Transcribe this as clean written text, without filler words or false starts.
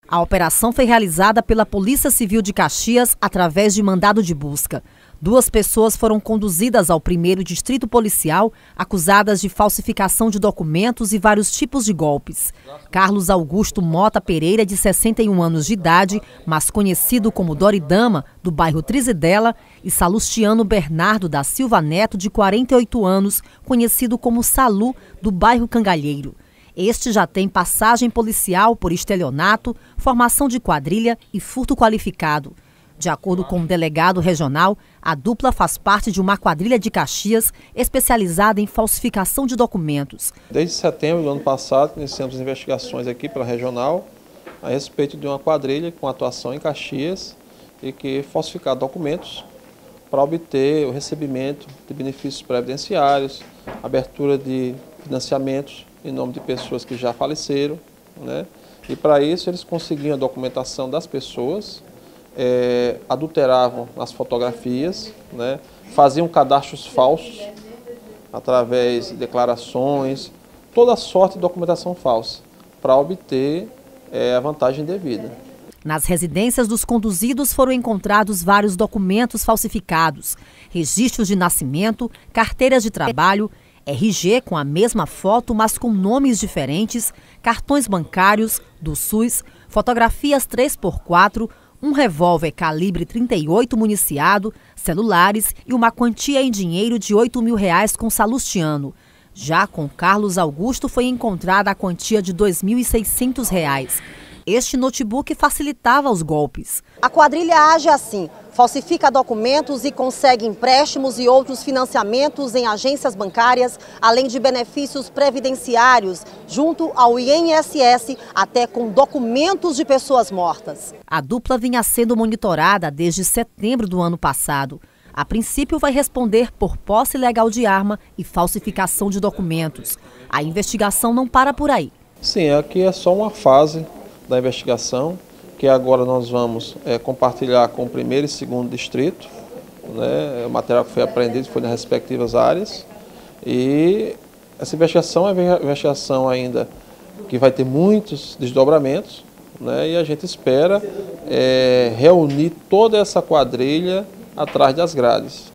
A operação foi realizada pela Polícia Civil de Caxias através de mandado de busca. 2 pessoas foram conduzidas ao 1º Distrito Policial, acusadas de falsificação de documentos e vários tipos de golpes. Carlos Augusto Mota Pereira, de 61 anos de idade, mas conhecido como Doridama, do bairro Trizidela, e Salustiano Bernardo da Silva Neto, de 48 anos, conhecido como Salu, do bairro Cangalheiro. Este já tem passagem policial por estelionato, formação de quadrilha e furto qualificado. De acordo com o delegado regional, a dupla faz parte de uma quadrilha de Caxias especializada em falsificação de documentos. Desde setembro do ano passado, iniciamos as investigações aqui pela regional a respeito de uma quadrilha com atuação em Caxias e que falsificava documentos para obter o recebimento de benefícios previdenciários, abertura de financiamentos em nome de pessoas que já faleceram, né? E para isso eles conseguiam a documentação das pessoas, adulteravam as fotografias, né? Faziam cadastros falsos através de declarações, toda sorte de documentação falsa para obter a vantagem devida. Nas residências dos conduzidos foram encontrados vários documentos falsificados, registros de nascimento, carteiras de trabalho, RG com a mesma foto, mas com nomes diferentes, cartões bancários do SUS, fotografias 3x4, um revólver calibre 38 municiado, celulares e uma quantia em dinheiro de R$ 8.000 com Salustiano. Já com Carlos Augusto foi encontrada a quantia de R$ 2.600. Este notebook facilitava os golpes. A quadrilha age assim, falsifica documentos e consegue empréstimos e outros financiamentos em agências bancárias, além de benefícios previdenciários, junto ao INSS, até com documentos de pessoas mortas. A dupla vinha sendo monitorada desde setembro do ano passado. A princípio vai responder por posse ilegal de arma e falsificação de documentos. A investigação não para por aí. Sim, aqui é só uma fase da investigação, que agora nós vamos compartilhar com o 1º e 2º distrito, né? O material que foi apreendido foi nas respectivas áreas, e essa investigação é uma investigação ainda que vai ter muitos desdobramentos, né? E a gente espera reunir toda essa quadrilha atrás das grades.